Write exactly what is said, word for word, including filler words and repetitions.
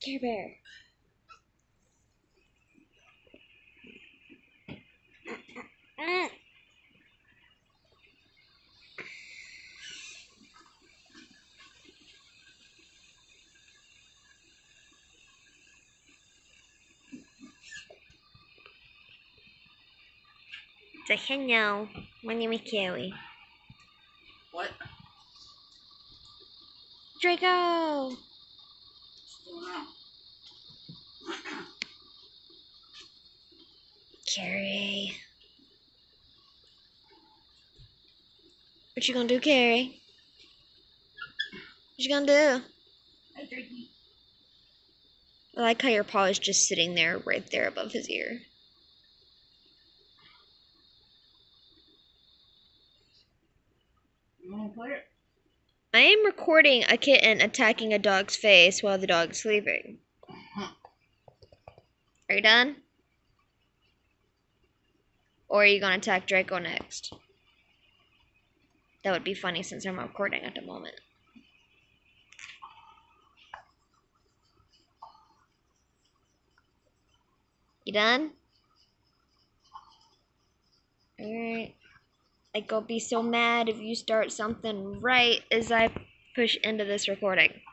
Care Bear. Mm. So hello, my name is Carrie. What? Draco! What's going on? Carrie. What you gonna do, Carrie? What you gonna do? Hey, Drakey. I like how your paw is just sitting there, right there above his ear. You wanna play it? I am recording a kitten attacking a dog's face while the dog is sleeping. Are you done? Or are you gonna attack Draco next? That would be funny since I'm recording at the moment. You done? Alright. Like, I'll be so mad if you start something right as I push into this recording.